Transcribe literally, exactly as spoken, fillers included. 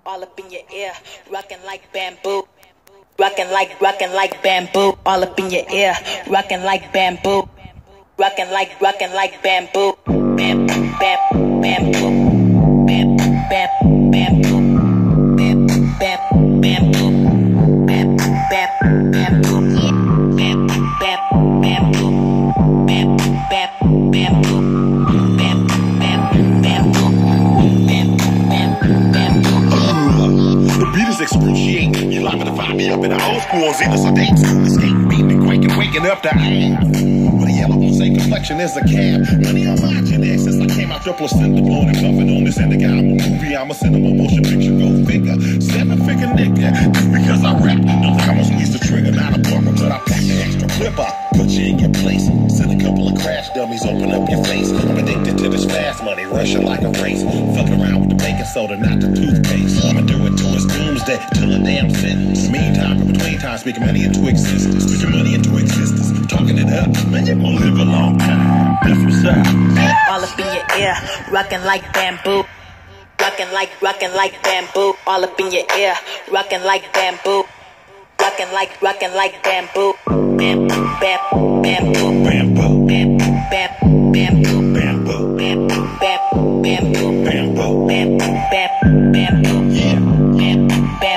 all up in your ear, rocking like bamboo. Rocking like, rocking like bamboo, all up in your ear, rocking like bamboo. Rocking like, rocking like bamboo. Bam, bam, bamboo. Bam, bam, bamboo. Bam, bam, bamboo. Bam, bam, bamboo. Bam, bam, bamboo. Bam, bam, bamboo. Bam, bam, bamboo. Bam, bam, bamboo. The beat is excruciating. You liable to find me up in the old school on Xena, so they escape beating and quaking, waking up the ass. With a yellow mosaic complexion is a cab. Money on my Gen since I came out your placenta, blowing and puffing on this indica. I'm a movie, I'm a cinema motion picture, go figure. Seven figure nigga, just because I rap, don't think I'm gonna squeeze the trigger. Not a bumper, but I pack the extra clipper. Put you in your place, send a couple of crash dummies, open up your face. I'm addicted to this fast money, rushing like a race. Fuck around with the baking soda, not the toothpaste. I'ma do it till it's doomsday, till a damn sentence. Meantime, in between time, speaking money into existence. Speaking money into existence, talking it up, man, you're gonna live a long time. That's what's up. All up in your ear, rocking like bamboo. Rocking like, rocking like bamboo. All up in your ear, rocking like bamboo. Rocking like, rocking like bamboo. Bam, bam, bamboo. Bamboo. Bam, bam, bamboo. Bamboo. Bam, bam, bamboo. Bamboo. Bam, bam, bamboo. Yeah. Bam, bam.